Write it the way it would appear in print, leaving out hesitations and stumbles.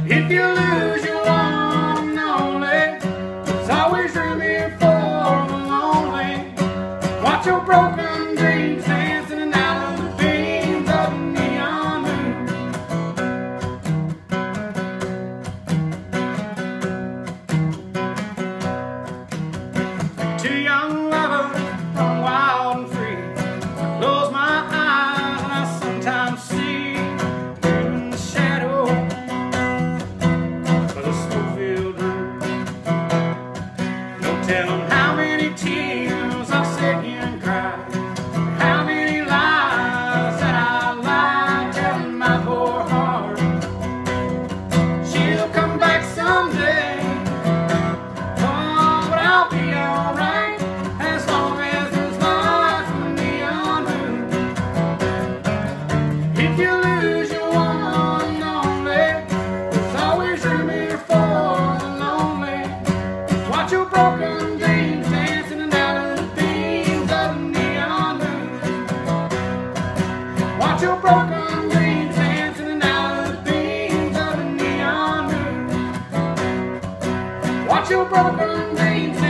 If you lose your one and only, there's always room here for the lonely. Watch your broken dreams dancing out of the beams of the neon moon. Two young lovers run wild and free. I close my eyes and I sometimes see you in the shadow of the smoke-filled room. Don't tell them how many tears I've sat here and cried, how many lies that I lied, telling my poor heart she'll come back someday. Oh, but I'll be alright as long as there's life in the neon moon. If you lose your one and only, there's always room here for the lonely. Watch your broken dreams dancing out of the beams of the neon moon. Watch your broken dreams dancing out of the beams of the neon moon. Watch your broken dreams